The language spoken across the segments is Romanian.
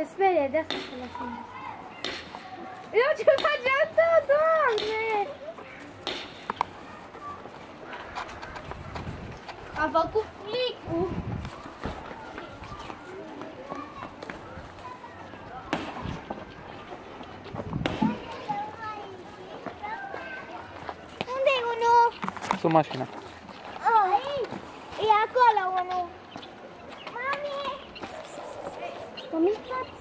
sperie de asta să lăsăm. Eu ce faceam tot, Doamne! A făcut flicul. Unde-i unul? Sub mașina. E acolo unul. Mami! Mami, faci?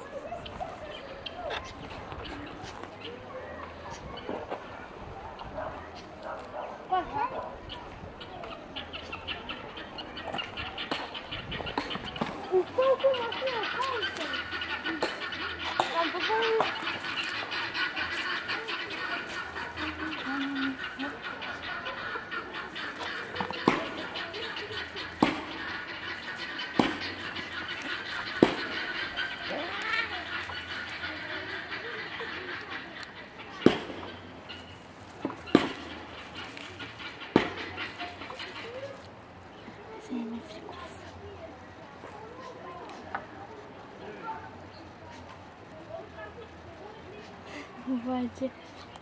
Face.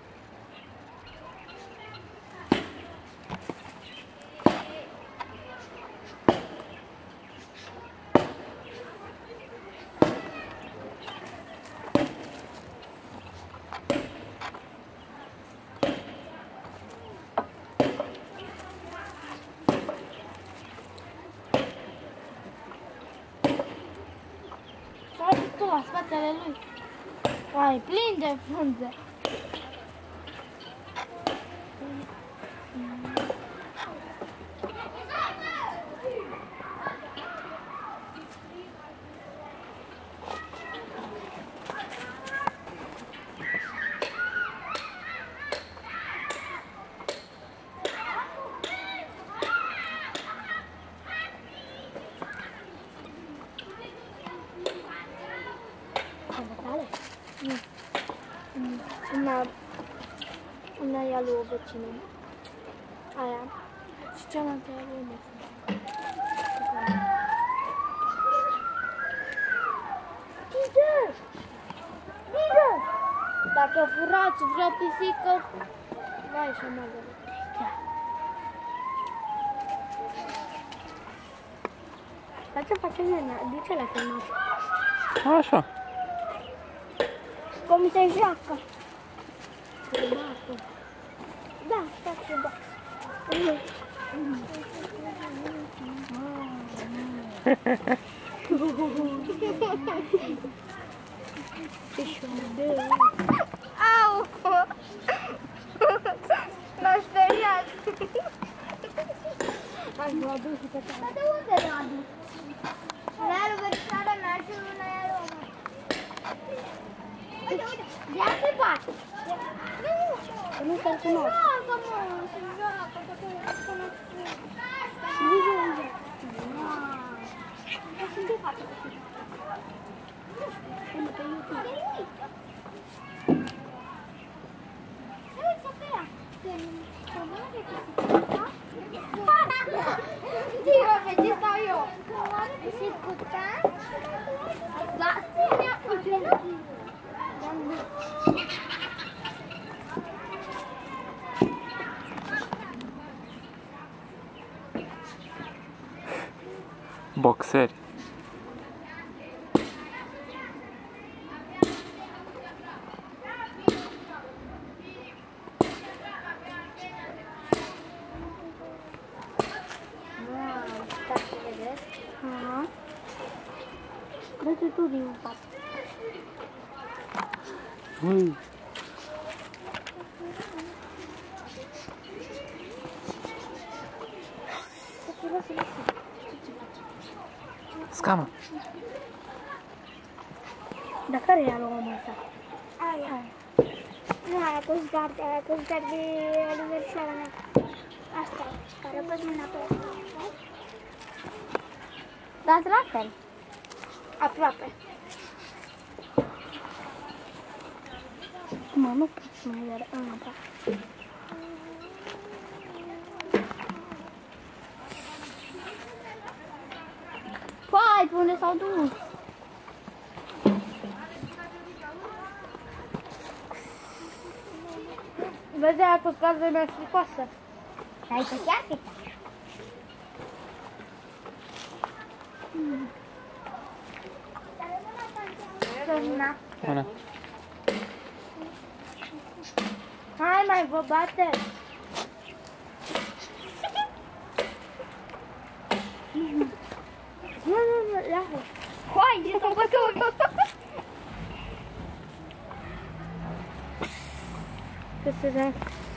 Stai tu la spatele lui. Ai, plin de frunze. Una ia lui o vecină. Aia. Și cealaltă ia lui o. Ghidă! Ghidă! Dacă furați vreo pisică, vai și magă. Dar ce face Nena? De ce l-a filmat? Așa. Cum se joacă. Da, stați și da. Ce șoară. Au! M-a speriat. Hai, m-a adus și pe tine. Dar de unde l-a adus? L-a luat verișoara mea și una i-a luat. Uite, uite, ia se bate. Nu te cunosc. Joacă, mă, se joacă, că te cunosc. Nu joacă. Dar sunt de față. Nu știu, pe YouTube. Uite pe ea. Dio, pe ce stau eu? Și cu tan? Da, ține-a, uite. Boxeri. Dă-te tu din pat. Ui. Scamă. Dar care e aloa asta? Aia. Nu, aia cu zgard de aniversarea mea. Asta e, care pus mâna pe ea. Dați la fel. Aproape. Mă, nu pot să mai iar. Da. Păi, pe unde s-au dus? Vezi, aia cu scaldă mea fricoasă. Ai pe chiar pe chiar. Una. Hai, mai vă bate. Nu, lasă. Hai, ce s-a bătut. Că se